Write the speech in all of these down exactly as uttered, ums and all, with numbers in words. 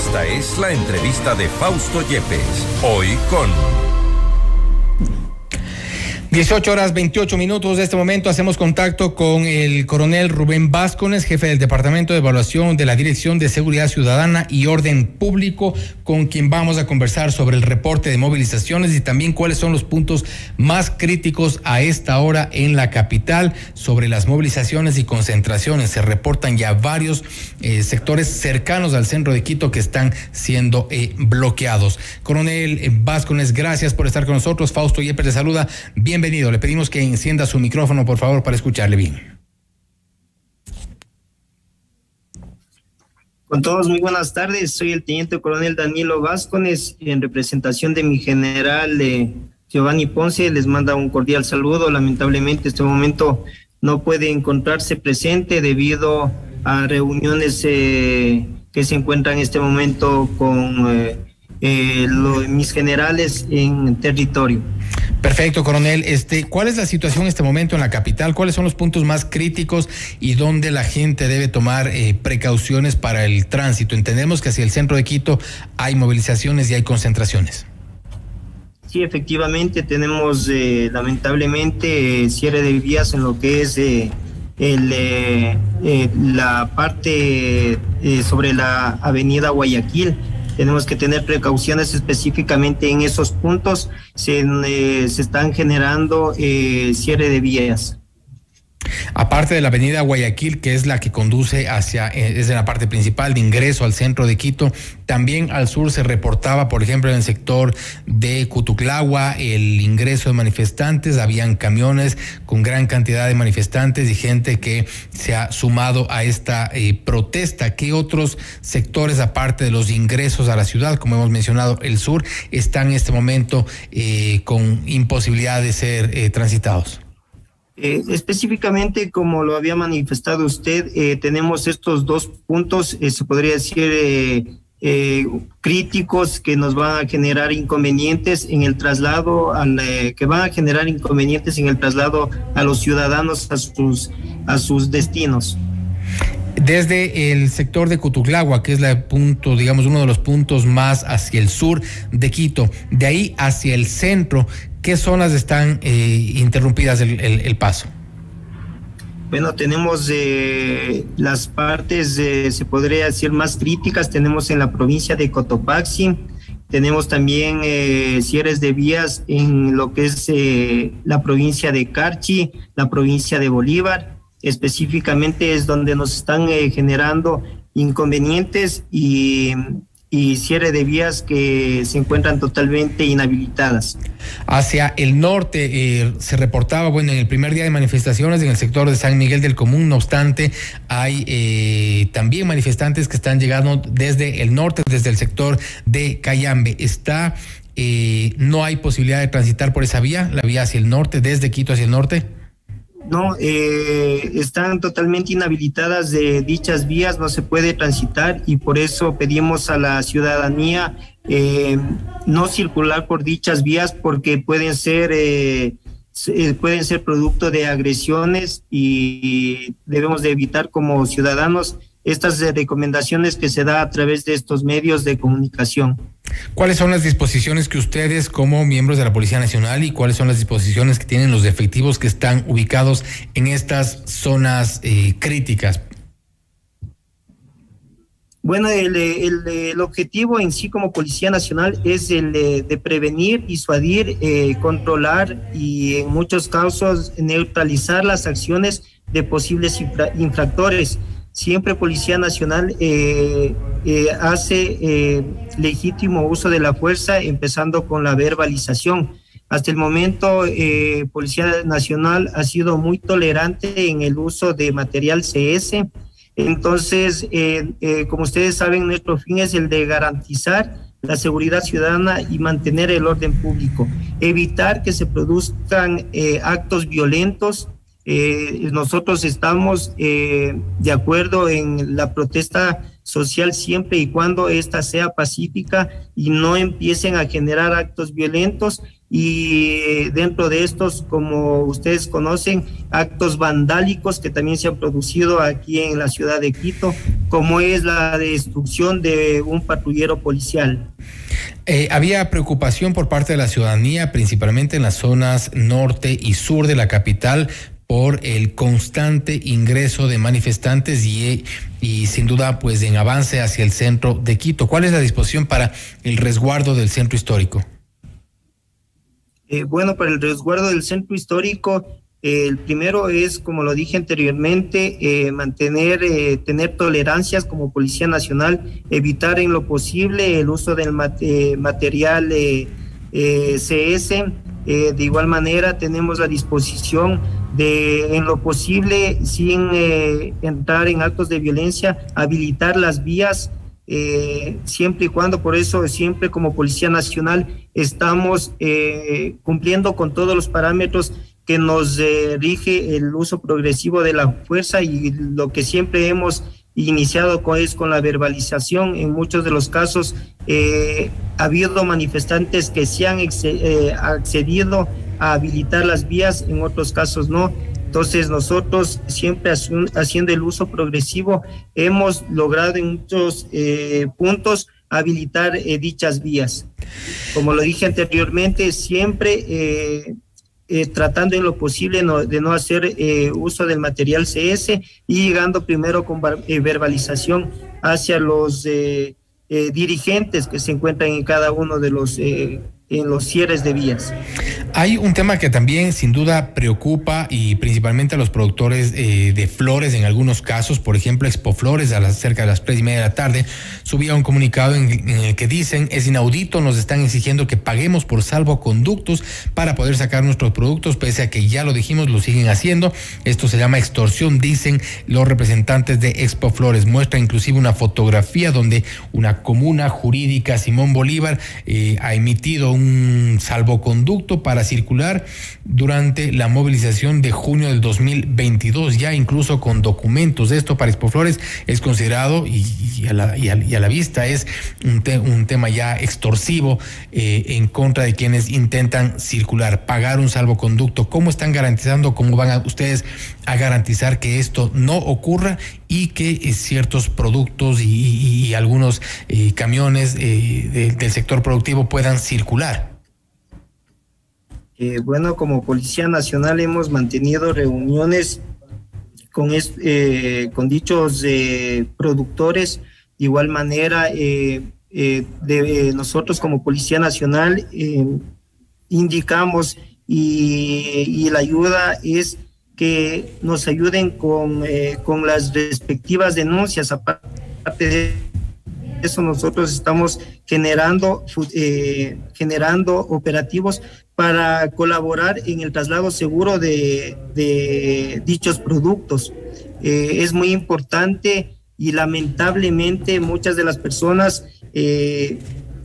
Esta es la entrevista de Fausto Yepes, hoy con... dieciocho horas veintiocho minutos de este momento hacemos contacto con el coronel Rubén Vázquez, jefe del Departamento de Evaluación de la Dirección de Seguridad Ciudadana y Orden Público, con quien vamos a conversar sobre el reporte de movilizaciones y también cuáles son los puntos más críticos a esta hora en la capital sobre las movilizaciones y concentraciones. Se reportan ya varios eh, sectores cercanos al centro de Quito que están siendo eh, bloqueados. Coronel Vázquez, gracias por estar con nosotros. Fausto Yepes le saluda. Bienvenido. Le pedimos que encienda su micrófono, por favor, para escucharle bien. Con todos, muy buenas tardes. Soy el teniente coronel Danilo Vázquez, en representación de mi general eh, Giovanni Ponce. Les manda un cordial saludo. Lamentablemente, en este momento no puede encontrarse presente debido a reuniones eh, que se encuentran en este momento con eh, eh, lo, mis generales en territorio. Perfecto, coronel. Este, ¿cuál es la situación en este momento en la capital? ¿Cuáles son los puntos más críticos y dónde la gente debe tomar eh, precauciones para el tránsito? Entendemos que hacia el centro de Quito hay movilizaciones y hay concentraciones. Sí, efectivamente, tenemos eh, lamentablemente eh, cierre de vías en lo que es eh, el, eh, eh, la parte eh, sobre la avenida Guayaquil. Tenemos que tener precauciones específicamente en esos puntos. Se, eh, se están generando eh, cierre de vías. Aparte de la avenida Guayaquil, que es la que conduce hacia, eh, es de la parte principal de ingreso al centro de Quito, también al sur se reportaba, por ejemplo, en el sector de Cutuclagua, el ingreso de manifestantes. Habían camiones con gran cantidad de manifestantes y gente que se ha sumado a esta eh, protesta. ¿Qué otros sectores, aparte de los ingresos a la ciudad, como hemos mencionado, el sur, están en este momento eh, con imposibilidad de ser eh, transitados? Eh, específicamente, como lo había manifestado usted, eh, tenemos estos dos puntos, eh, se podría decir, eh, eh, críticos, que nos van a generar inconvenientes en el traslado, al, eh, que van a generar inconvenientes en el traslado a los ciudadanos a sus, a sus destinos. Desde el sector de Cutuclagua, que es el punto, digamos, uno de los puntos más hacia el sur de Quito, de ahí hacia el centro, ¿qué zonas están eh, interrumpidas el, el, el paso? Bueno, tenemos eh, las partes, eh, se podría decir, más críticas. Tenemos en la provincia de Cotopaxi, tenemos también eh, cierres de vías en lo que es eh, la provincia de Carchi, la provincia de Bolívar. Específicamente es donde nos están eh, generando inconvenientes y, y cierre de vías que se encuentran totalmente inhabilitadas. Hacia el norte eh, se reportaba, bueno, en el primer día de manifestaciones en el sector de San Miguel del Común. No obstante, hay eh, también manifestantes que están llegando desde el norte, desde el sector de Cayambe. Está, eh, no hay posibilidad de transitar por esa vía, la vía hacia el norte, desde Quito hacia el norte. No, eh, están totalmente inhabilitadas de dichas vías, no se puede transitar, y por eso pedimos a la ciudadanía eh, no circular por dichas vías, porque pueden ser eh, pueden ser producto de agresiones y debemos de evitar como ciudadanos estas recomendaciones que se da a través de estos medios de comunicación. ¿Cuáles son las disposiciones que ustedes como miembros de la Policía Nacional y cuáles son las disposiciones que tienen los efectivos que están ubicados en estas zonas eh, críticas? Bueno, el, el, el objetivo en sí como Policía Nacional es el de, de prevenir, disuadir, eh, controlar y en muchos casos neutralizar las acciones de posibles infra, infractores. Siempre Policía Nacional eh, eh, hace eh, legítimo uso de la fuerza, empezando con la verbalización. Hasta el momento, eh, Policía Nacional ha sido muy tolerante en el uso de material C S. Entonces, eh, eh, como ustedes saben, nuestro fin es el de garantizar la seguridad ciudadana y mantener el orden público, evitar que se produzcan eh, actos violentos Eh, nosotros estamos eh, de acuerdo en la protesta social siempre y cuando ésta sea pacífica y no empiecen a generar actos violentos, y dentro de estos, como ustedes conocen, actos vandálicos que también se han producido aquí en la ciudad de Quito, como es la destrucción de un patrullero policial. Eh, había preocupación por parte de la ciudadanía, principalmente en las zonas norte y sur de la capital, por el constante ingreso de manifestantes y, y sin duda pues en avance hacia el centro de Quito. ¿Cuál es la disposición para el resguardo del centro histórico? Eh, bueno, para el resguardo del centro histórico, eh, el primero es, como lo dije anteriormente, eh, mantener, eh, tener tolerancias como Policía Nacional, evitar en lo posible el uso del mat eh, material eh, eh, C S. Eh, de igual manera, tenemos la disposición de, en lo posible, sin eh, entrar en actos de violencia, habilitar las vías, eh, siempre y cuando, por eso siempre como Policía Nacional estamos eh, cumpliendo con todos los parámetros que nos eh, rige el uso progresivo de la fuerza, y lo que siempre hemos iniciado con, es con la verbalización. En muchos de los casos eh, ha habido manifestantes que se han eh, accedido a habilitar las vías, en otros casos no. Entonces nosotros, siempre haciendo el uso progresivo, hemos logrado en muchos eh, puntos habilitar eh, dichas vías. Como lo dije anteriormente, siempre eh, eh, tratando en lo posible no, de no hacer eh, uso del material C S, y llegando primero con eh, verbalización hacia los eh, eh, dirigentes que se encuentran en cada uno de los eh, en los cierres de vías. Hay un tema que también sin duda preocupa, y principalmente a los productores eh, de flores en algunos casos. Por ejemplo, Expo Flores, a las cerca de las tres y media de la tarde, subía un comunicado en, en el que dicen: es inaudito, nos están exigiendo que paguemos por salvoconductos para poder sacar nuestros productos, pese a que ya lo dijimos, lo siguen haciendo. Esto se llama extorsión, dicen los representantes de Expo Flores. Muestra inclusive una fotografía donde una comuna jurídica, Simón Bolívar, eh, ha emitido un salvoconducto para circular durante la movilización de junio del dos mil veintidós, ya incluso con documentos. Esto para Expo Flores es considerado, y, y, a, la, y, a, y a la vista es un, te, un tema ya extorsivo eh, en contra de quienes intentan circular, pagar un salvoconducto. ¿Cómo están garantizando, cómo van a, ustedes a garantizar que esto no ocurra y que eh, ciertos productos y, y, y algunos eh, camiones eh, de, del sector productivo puedan circular? Eh, bueno, como Policía Nacional hemos mantenido reuniones con, eh, con dichos eh, productores. De igual manera, eh, eh, de, eh, nosotros como Policía Nacional eh, indicamos y, y la ayuda es que nos ayuden con, eh, con las respectivas denuncias. Aparte de eso, nosotros estamos generando, eh, generando operativos para colaborar en el traslado seguro de, de dichos productos. Eh, es muy importante, y lamentablemente muchas de las personas eh,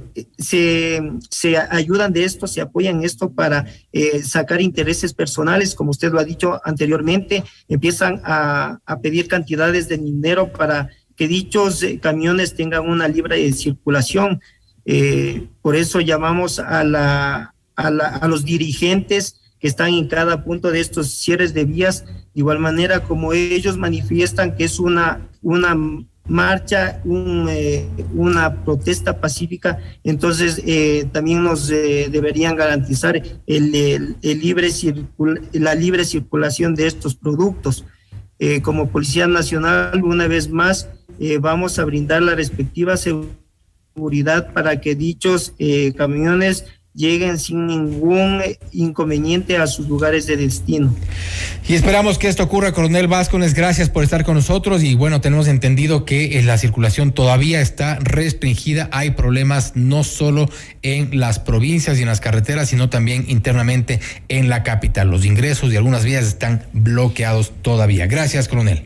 se, se ayudan de esto, se apoyan en esto para eh, sacar intereses personales, como usted lo ha dicho anteriormente. Empiezan a, a pedir cantidades de dinero para que dichos eh, camiones tengan una libre circulación. Eh, por eso llamamos a, la, a, la, a los dirigentes que están en cada punto de estos cierres de vías, de igual manera como ellos manifiestan que es una, una marcha, un, eh, una protesta pacífica, entonces eh, también nos eh, deberían garantizar el, el, el libre circul la libre circulación de estos productos. Eh, como Policía Nacional, una vez más, eh, vamos a brindar la respectiva seguridad para que dichos eh, camiones lleguen sin ningún inconveniente a sus lugares de destino. Y esperamos que esto ocurra. Coronel Vázquez, gracias por estar con nosotros. Y bueno, tenemos entendido que la circulación todavía está restringida. Hay problemas no solo en las provincias y en las carreteras, sino también internamente en la capital. Los ingresos de algunas vías están bloqueados todavía. Gracias, coronel.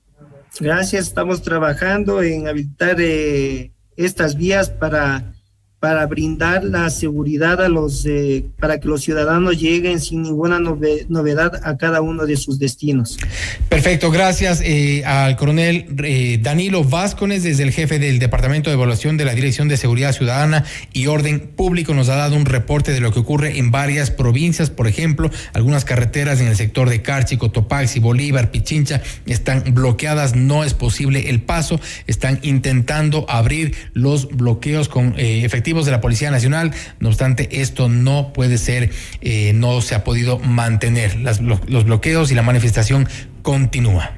Gracias, estamos trabajando en habilitar eh, estas vías para para brindar la seguridad a los, eh, para que los ciudadanos lleguen sin ninguna nove, novedad a cada uno de sus destinos. Perfecto, gracias eh, al coronel eh, Danilo Vázquez, desde el jefe del Departamento de Evaluación de la Dirección de Seguridad Ciudadana y Orden Público. Nos ha dado un reporte de lo que ocurre en varias provincias. Por ejemplo, algunas carreteras en el sector de Carchi, Cotopaxi, Bolívar, Pichincha están bloqueadas, no es posible el paso. Están intentando abrir los bloqueos con eh, efectivos de la Policía Nacional. No obstante, esto no puede ser, eh, no se ha podido mantener. Las, los bloqueos y la manifestación continúa.